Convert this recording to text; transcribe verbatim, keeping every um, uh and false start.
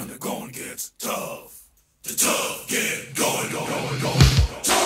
the going gets tough. The tough get going, going, going, going. Tough.